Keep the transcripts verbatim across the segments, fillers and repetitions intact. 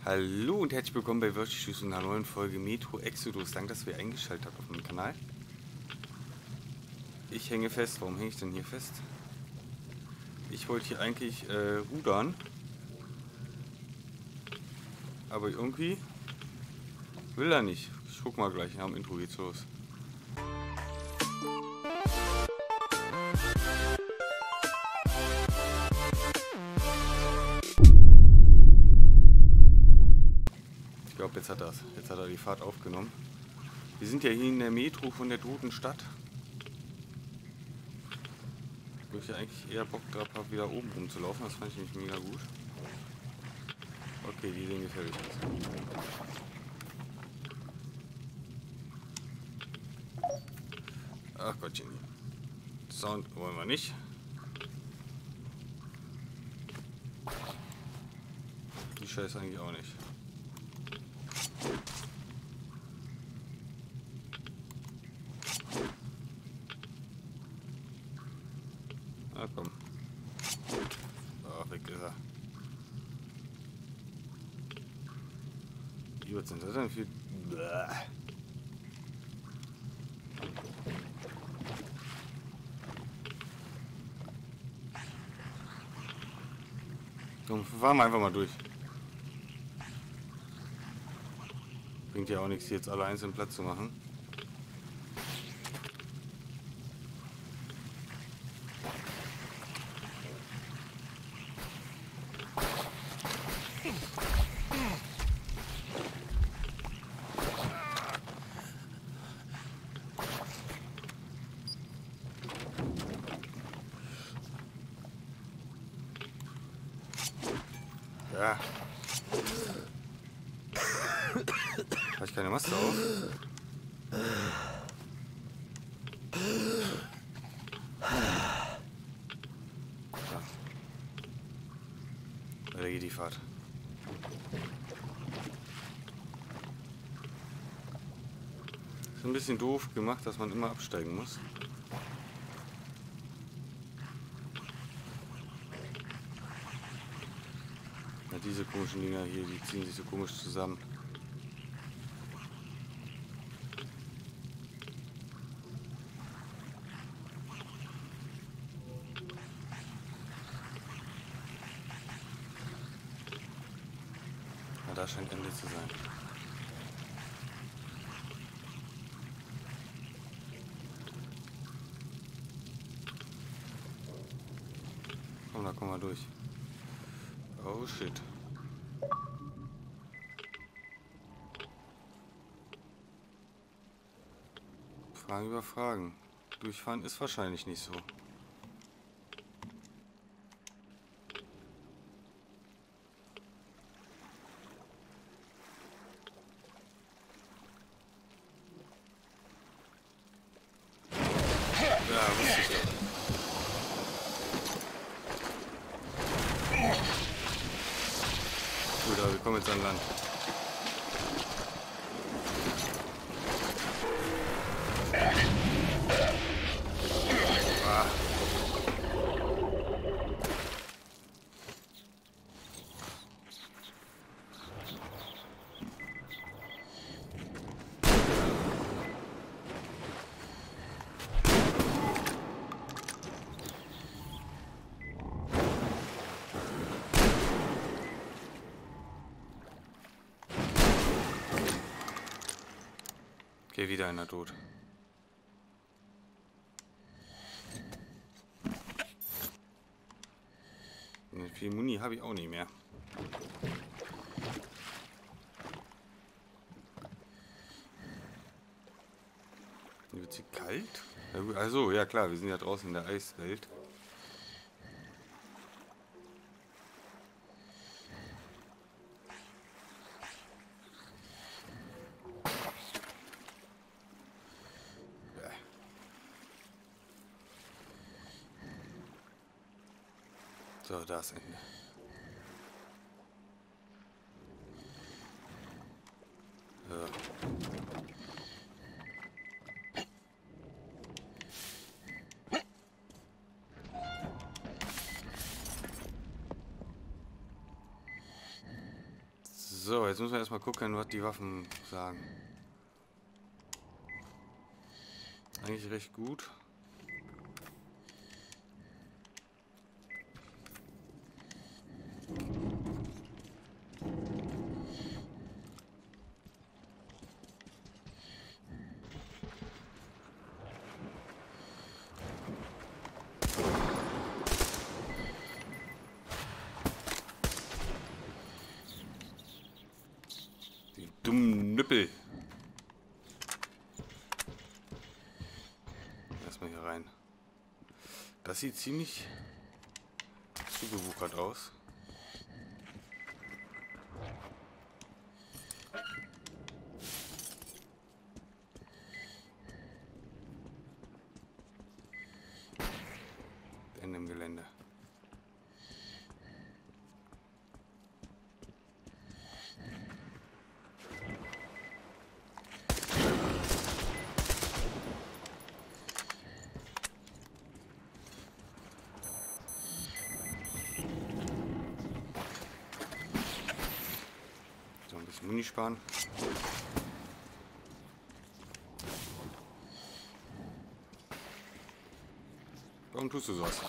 Hallo und herzlich willkommen bei Virtual in einer neuen Folge Metro Exodus. Danke, dass ihr eingeschaltet habt auf meinem Kanal. Ich hänge fest. Warum hänge ich denn hier fest? Ich wollte hier eigentlich äh, rudern. Aber irgendwie will er nicht. Ich guck mal gleich. Nach dem Intro geht's los. Ich glaube, jetzt hat er Jetzt hat er die Fahrt aufgenommen. Wir sind ja hier in der Metro von der toten Stadt. Wo ich ja eigentlich eher Bock drauf habe, wieder oben rumzulaufen. Das fand ich nämlich mega gut. Okay, die sehen gefährlich aus. Ach Gottchen. Sound wollen wir nicht. Die Scheiße eigentlich auch nicht. Ah, komm. Ach, weg ist er. Wie wird denn das denn viel? Bäh. Komm, fahren wir einfach mal durch. Bringt ja auch nichts, hier jetzt alle einzeln Platz zu machen. Ja. Habe ich keine Maske auf? Ja. Weiter geht die Fahrt. Ist ein bisschen doof gemacht, dass man immer absteigen muss. Ja, diese komischen Dinger hier, die ziehen sich so komisch zusammen. Ja, da scheint Ende zu sein. Komm, da kommen wir durch. Oh shit. Fragen über Fragen. Durchfahren ist wahrscheinlich nicht so. Ja, wusste ich doch. Gut, aber wir kommen jetzt an Land. Ah. Okay, wieder einer tot. Viel Muni habe ich auch nicht mehr. Wird sie kalt? Also, ja klar, wir sind ja draußen in der Eiswelt. So, da ist Ende. Ja. So, jetzt müssen wir erstmal gucken, was die Waffen sagen. Eigentlich recht gut. Die dummen Nüppel. Erstmal hier rein. Das sieht ziemlich zugewuchert aus. Ende im Gelände. So, ein bisschen Muni sparen. Warum tust du sowas?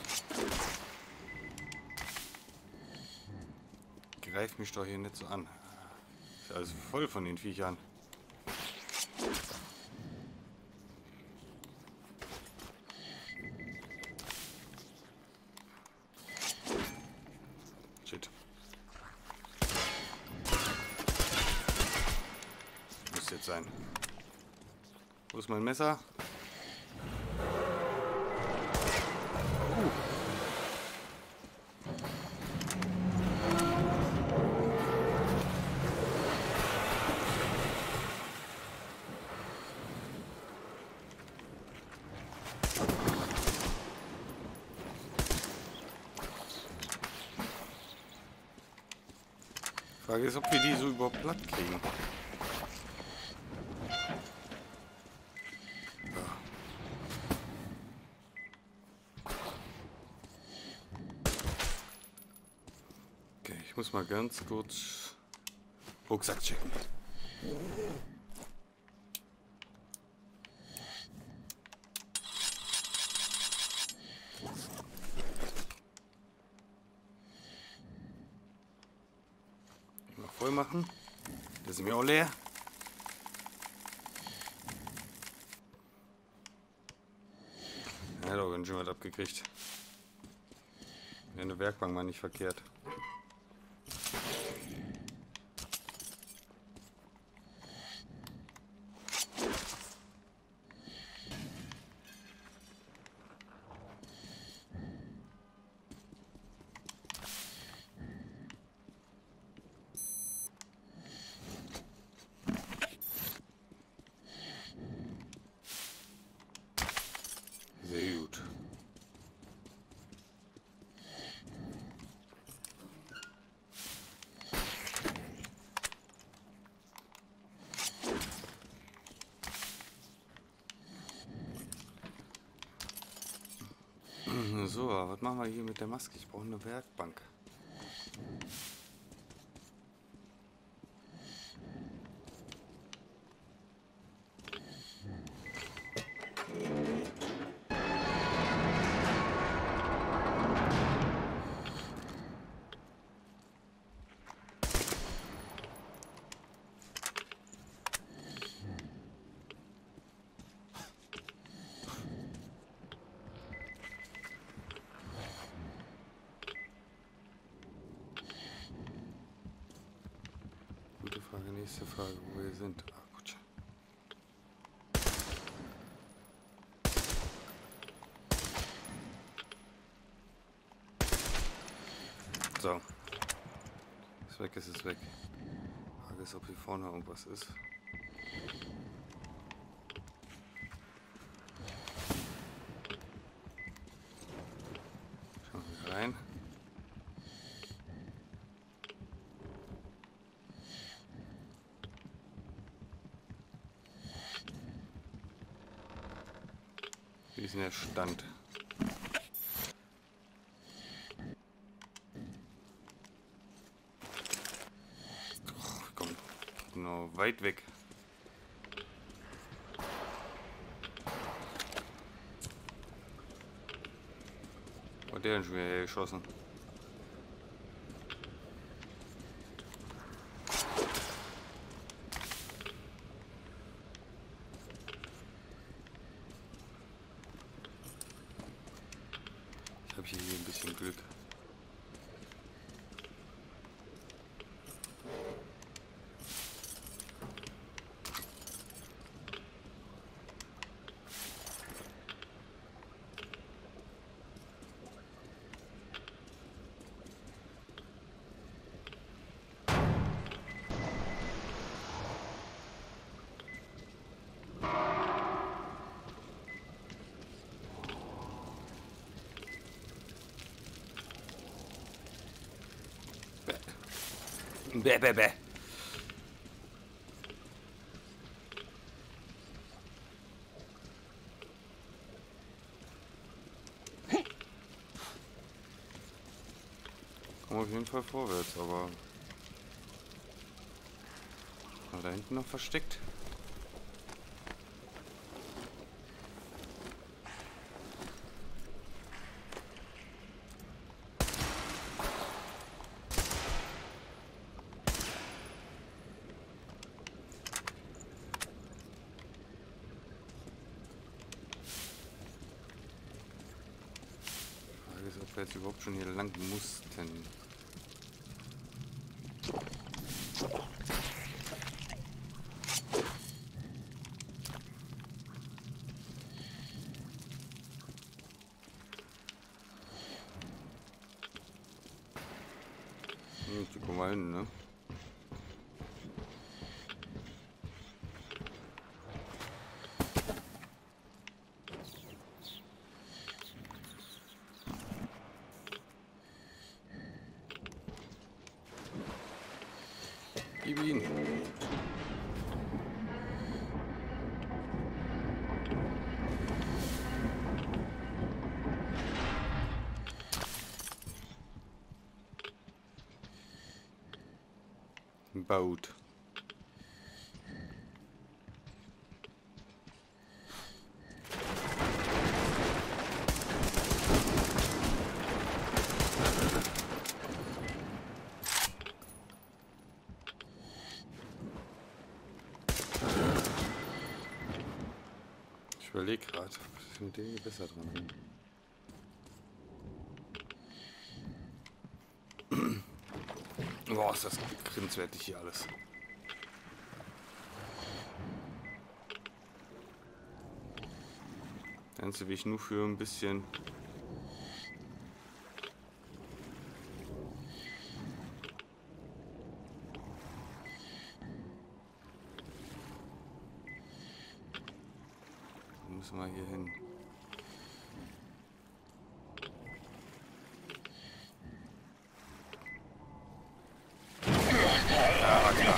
Greif mich doch hier nicht so an. Ist alles voll von den Viechern. Shit. Muss jetzt sein. Wo ist mein Messer? Frage ist, ob wir die so überhaupt platt kriegen. Ja. Okay, ich muss mal ganz kurz Rucksack checken. Voll machen. Das ist mir auch leer. Er hat auch ganz schön was abgekriegt. Wäre eine Werkbank mal nicht verkehrt. Sehr gut. So, was machen wir hier mit der Maske? Ich brauche eine Werkbank. Gute Frage, nächste Frage, wo wir sind. Ah, gut. So. Ist weg, ist es weg. Frage ist, ob hier vorne irgendwas ist. Schauen wir rein. Wie ist denn der Stand? Genau, weit weg. War der denn schon wieder hergeschossen? Ich habe hier ein bisschen Glück. Bäh, bäh, bäh. Kommen auf jeden Fall vorwärts, aber war da hinten noch versteckt. Ob wir jetzt überhaupt schon hier lang mussten. Hm, die kommen wir hin, ne? Gib ihn. Baut. Ich überlege gerade, ob ich mit denen besser dran bin. Boah, ist das grenzwertig hier alles. Der ganze Weg nur für ein bisschen. Müssen wir hier hin. Ja, klar.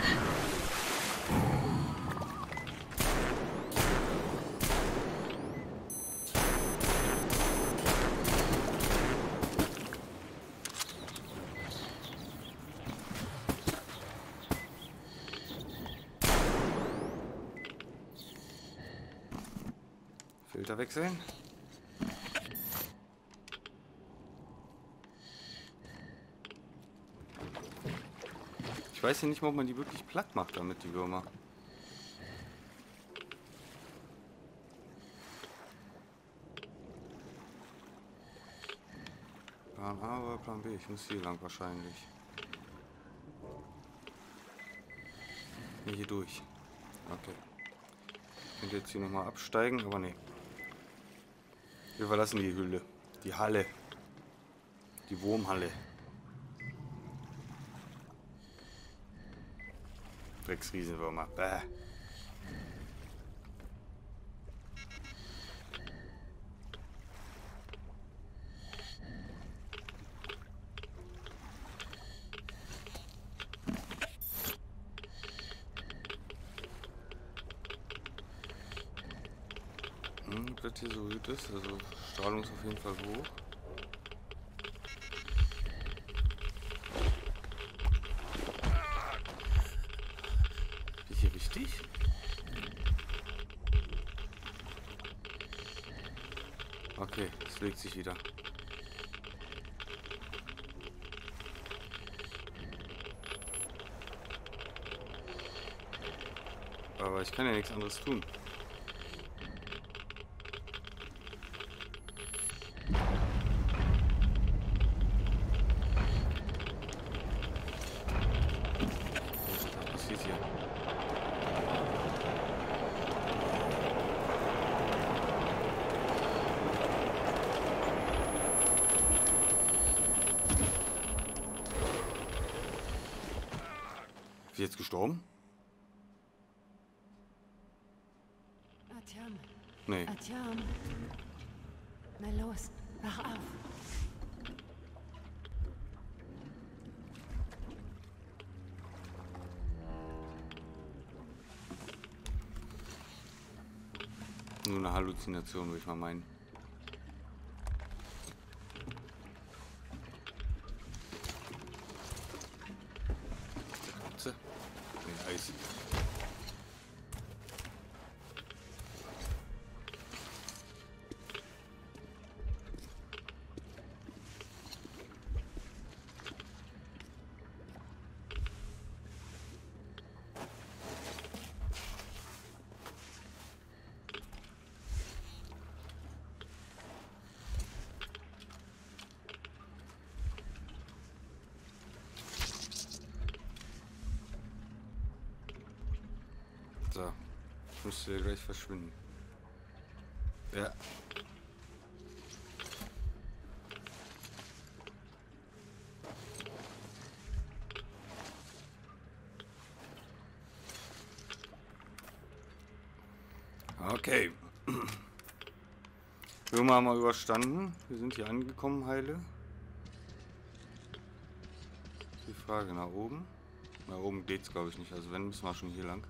Filter wechseln. Ich weiß ja nicht mal, ob man die wirklich platt macht damit, die Würmer. Plan A oder Plan B? Ich muss hier lang wahrscheinlich. Nee, hier durch. Okay. Ich könnte jetzt hier nochmal absteigen, aber nee. Wir verlassen die Höhle. Die Halle. Die Wurmhalle. Drecksriesenwürmer. Bäh. Hm, ob das hier so gut ist, also Strahlung ist auf jeden Fall hoch. richtig? Okay, es legt sich wieder. Aber ich kann ja nichts anderes tun. Was passiert hier? Ist sie jetzt gestorben? Artyom. Nee. Artyom. Na los, wach auf. Nur eine Halluzination, würde ich mal meinen. Katze? Nee, Eis. So, müsste gleich verschwinden. Ja. Okay. Würmer haben wir überstanden. Wir sind hier angekommen, heile. Die Frage nach oben. Nach oben geht's, glaube ich, nicht. Also wenn, müssen wir schon hier lang.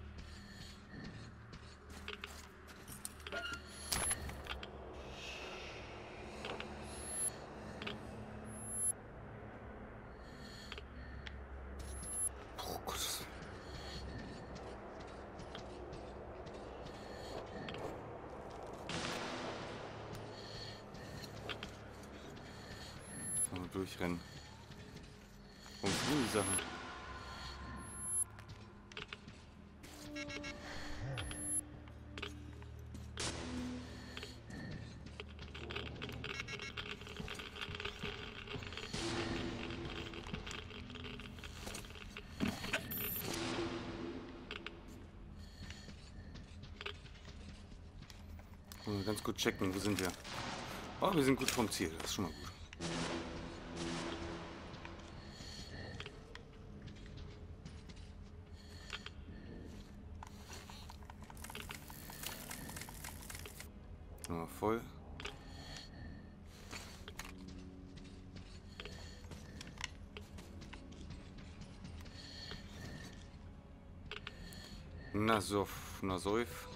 Oh Gott. Mal durchrennen. Warum fliegen die Sachen? Mal ganz gut checken, wo sind wir? Oh, wir sind gut vom Ziel, das ist schon mal gut. Nochmal voll. Nasov, Nasoif.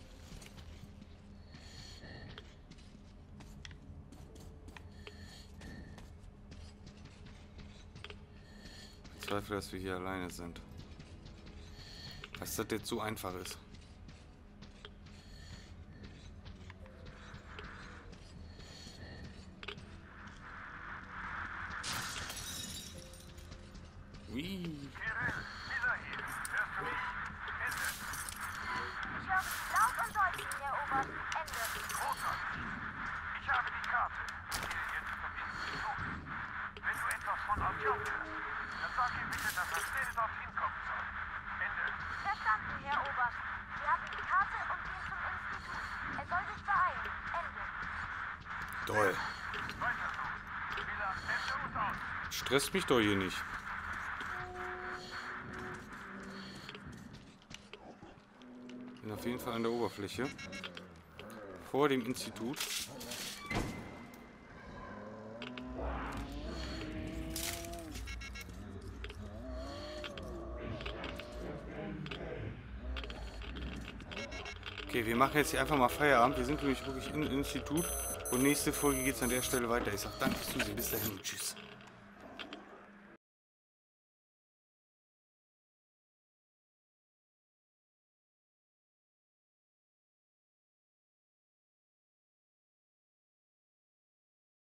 Ich zweifle, dass wir hier alleine sind. Dass das jetzt so einfach ist. Wie? Kirill, Lisa hier. Hörst du mich? Ende. Ich höre Sie laut und deutlich, Herr Oberst. Ende. Großartig. Ich habe die Karte. Hier, jetzt verbinden. So. Wenn du etwas von Artyom hörst, dann sag ihm bitte, dass er schnell dorthin kommen soll. Ende. Verstanden, Herr Oberst. Sie haben die Karte und gehen zum Institut. Er soll sich beeilen. Ende. Toll. Weiter so. Lisa, Ende und aus. Stresst mich doch hier nicht. Bin auf jeden Fall an der Oberfläche. Vor dem Institut. Okay, wir machen jetzt hier einfach mal Feierabend. Wir sind nämlich wirklich im Institut. Und nächste Folge geht es an der Stelle weiter. Ich sage danke fürs Zusehen. Bis dahin. Tschüss.